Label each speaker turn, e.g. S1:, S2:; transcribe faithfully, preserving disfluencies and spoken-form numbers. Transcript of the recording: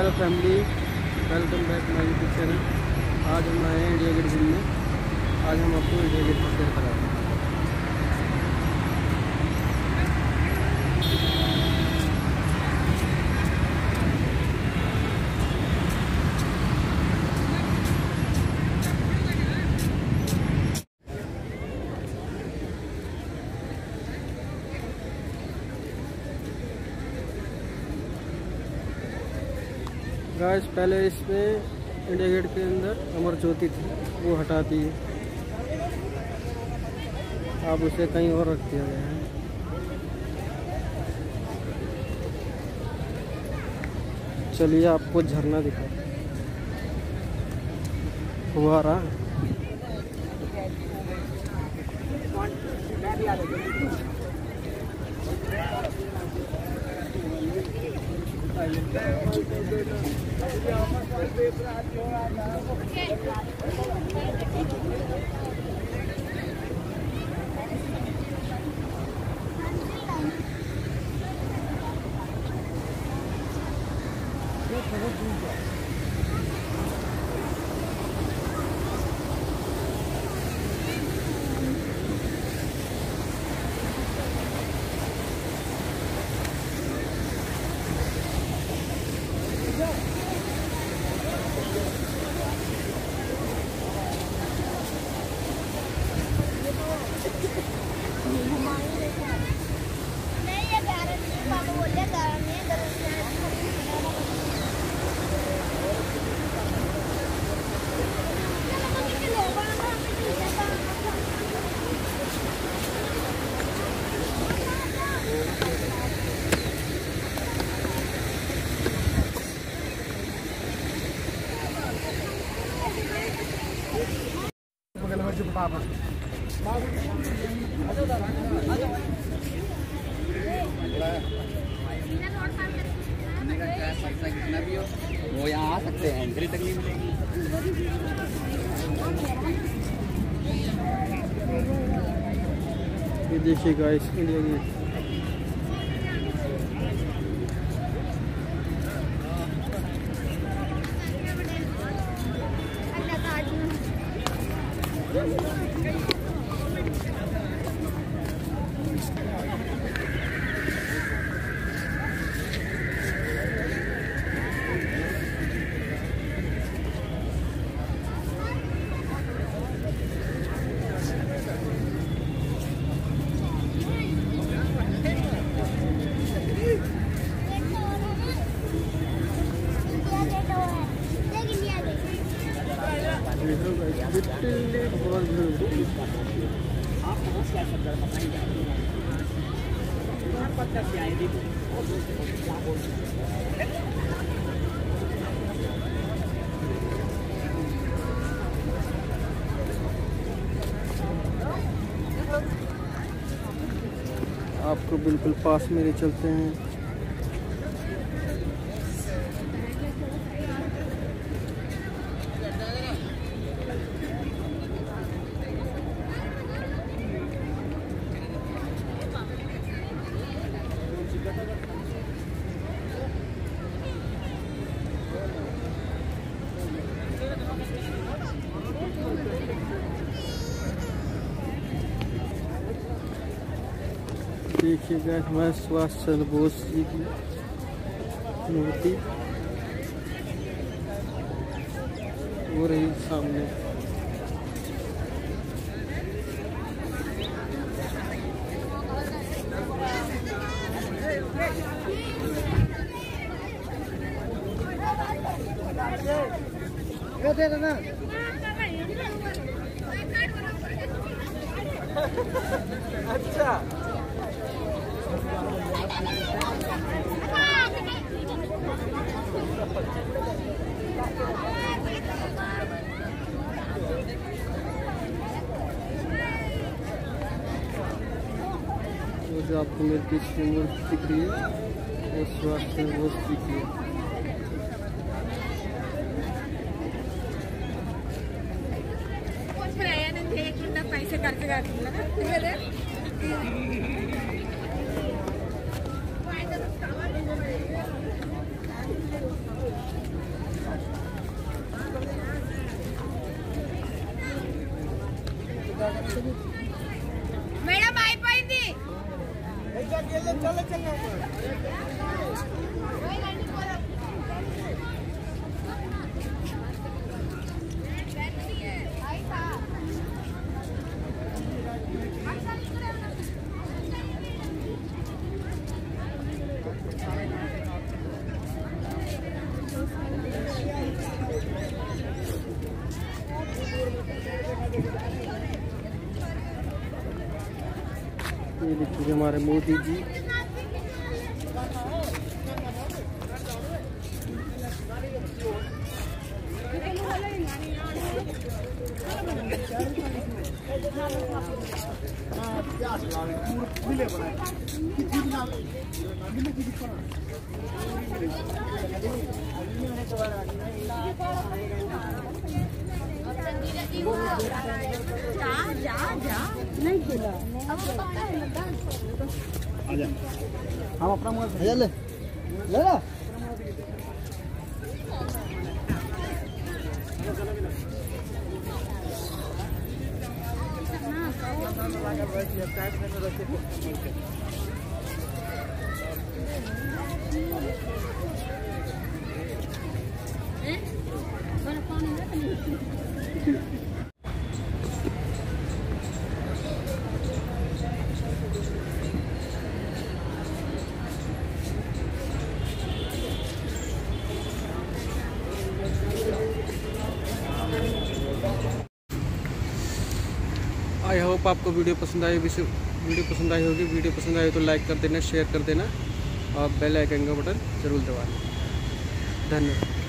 S1: Hello family, welcome back my YouTube channel. आज हम आए हैं इंडिया गेट घूमने। आज हम आपको इंडिया गेट पर शेयर करा रहे हैं। गाइस, पहले इसमें इंडिया गेट के अंदर अमर ज्योति थी, वो हटा दी है। अब उसे कहीं और रख दिया गया है। चलिए आपको झरना दिखा फुहारा।
S2: कितना भी हो वो यहाँ आ सकते हैं, एंट्री तक नहीं मिलेगी।
S1: ये देखिए गाइस, इंडिया गेट। आपको बिल्कुल पास में ले चलते हैं। देखिए गाइस, हमारे सुभाष चंद्र बोस जी की मूर्ति हो रही सामने। अच्छा, वो जो आपको मेरे पीछे मूर्ति दिख रही है, वो सुभाष चंद्र बोस जी की है।
S3: पैसे करके మేడం అయిపోయింది.
S1: ये देखिए हमारे मोदी जी।
S3: जा जा जा नहीं खुला
S1: हम अपना मोबाइल ले ले ले ला। आई होप आपको वीडियो पसंद आई वीडियो पसंद आई होगी। वीडियो पसंद आई तो लाइक कर देना, शेयर कर देना और बेल आइकन का बटन जरूर दबाना। धन्यवाद।